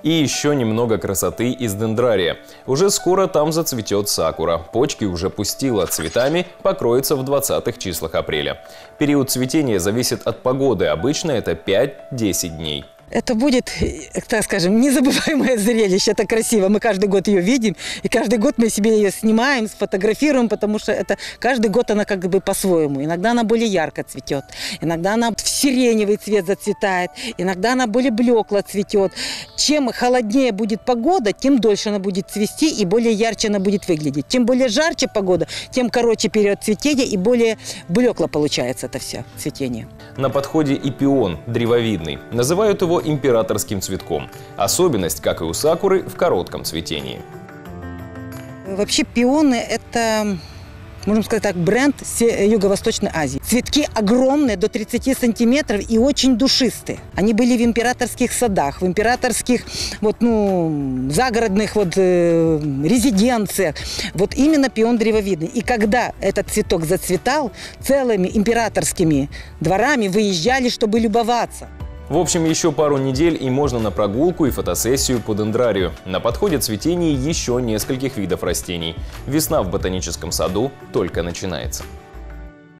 И еще немного красоты из дендрария. Уже скоро там зацветет сакура. Почки уже пустила, цветами покроется в 20-х числах апреля. Период цветения зависит от погоды. Обычно это 5-10 дней. Это будет, так скажем, незабываемое зрелище. Это красиво. Мы каждый год ее видим. И каждый год мы себе ее снимаем, сфотографируем, потому что это каждый год она как бы по-своему. Иногда она более ярко цветет. Иногда она в сиреневый цвет зацветает. Иногда она более блекло цветет. Чем холоднее будет погода, тем дольше она будет цвести и более ярче она будет выглядеть. Чем более жарче погода, тем короче период цветения и более блекло получается это все цветение. На подходе и пион, древовидный. Называют его императорским цветком. Особенность, как и у сакуры, в коротком цветении. Вообще пионы – это, можно сказать так, бренд Юго-Восточной Азии. Цветки огромные, до 30 сантиметров и очень душистые. Они были в императорских садах, в императорских загородных резиденциях. Вот именно пион древовидный. И когда этот цветок зацветал, целыми императорскими дворами выезжали, чтобы любоваться. В общем, еще пару недель и можно на прогулку и фотосессию по дендрарию. На подходе цветение еще нескольких видов растений. Весна в ботаническом саду только начинается.